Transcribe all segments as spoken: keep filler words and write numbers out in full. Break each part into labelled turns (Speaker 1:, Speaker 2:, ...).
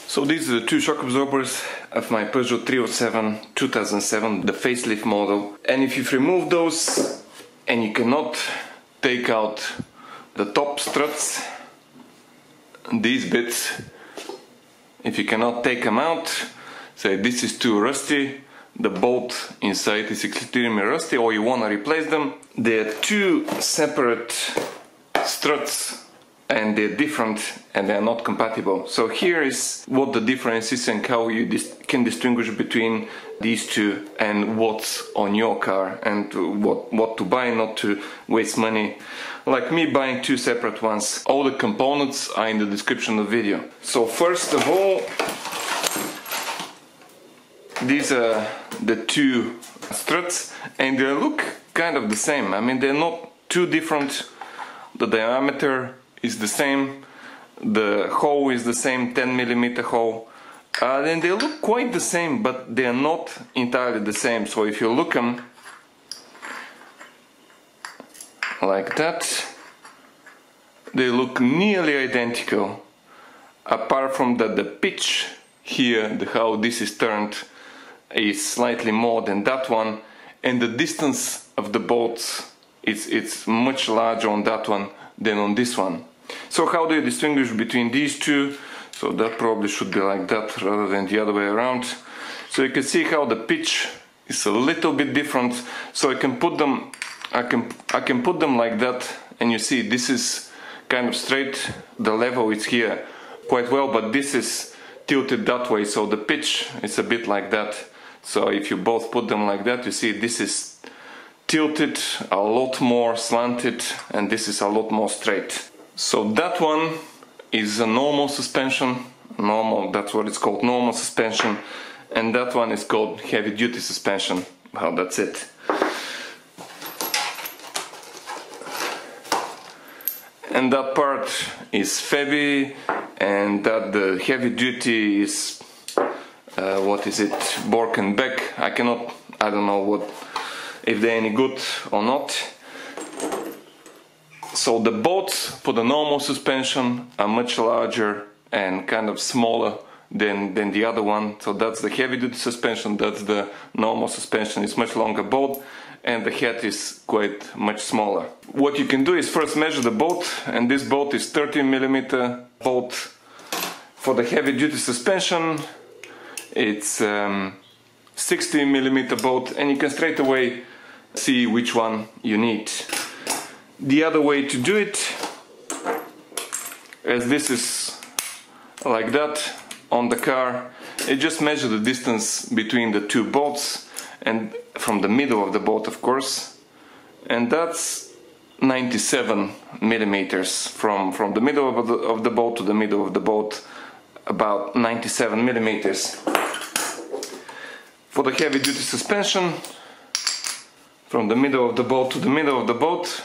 Speaker 1: So these are the two shock absorbers of my Peugeot three oh seven two thousand seven, the facelift model. And if you've removed those and you cannot take out the top struts, these bits, if you cannot take them out, say this is too rusty, the bolt inside is extremely rusty, or you want to replace them, they're two separate struts and they're different and they're not compatible. So here is what the difference is and how you dis can distinguish between these two and what's on your car and what, what to buy, not to waste money. Like me buying two separate ones. All the components are in the description of the video. So first of all, these are the two struts and they look kind of the same. I mean, they're not too different. The diameter is the same, the hole is the same, ten millimeter hole, uh, and they look quite the same, but they are not entirely the same. So if you look them like that, they look nearly identical, apart from that the pitch here, the how this is turned, is slightly more than that one, and the distance of the bolts, it's, it's much larger on that one than on this one. So how do you distinguish between these two? So that probably should be like that rather than the other way around. So you can see how the pitch is a little bit different. So I can put them, I can, I can put them like that, and you see this is kind of straight. The level is here quite well, but this is tilted that way, so the pitch is a bit like that. So if you both put them like that, you see this is tilted a lot more slanted, and this is a lot more straight. So that one is a normal suspension, normal, that's what it's called, normal suspension, and that one is called heavy duty suspension. Well, that's it. And that part is Febi, and that the heavy duty is, uh, what is it, Borg and Beck. I cannot, I don't know what, if they're any good or not. So the bolts for the normal suspension are much larger and kind of smaller than, than the other one. So that's the heavy duty suspension, that's the normal suspension. It's much longer bolt and the head is quite much smaller. What you can do is first measure the bolt, and this bolt is thirteen millimeter bolt. For the heavy duty suspension it's um, sixteen millimeter bolt, and you can straight away see which one you need. The other way to do it, as this is like that on the car, you just measure the distance between the two bolts, and from the middle of the bolt, of course, and that's ninety-seven millimeters from from the middle of the, of the bolt to the middle of the bolt, about ninety-seven millimeters. For the heavy duty suspension, from the middle of the bolt to the middle of the bolt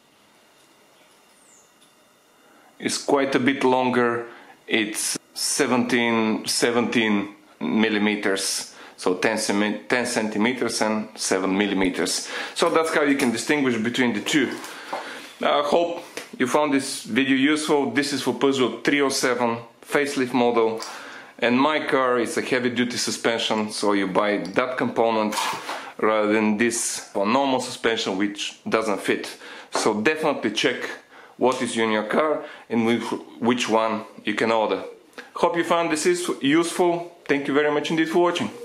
Speaker 1: is quite a bit longer. It's seventeen, seventeen millimeters, so ten centimeters and seven millimeters. So that's how you can distinguish between the two. I hope you found this video useful. This is for Peugeot three oh seven facelift model, and my car is a heavy duty suspension, so you buy that component rather than this for normal suspension, which doesn't fit. So definitely check what is in your car and which one you can order. Hope you found this is useful. Thank you very much indeed for watching.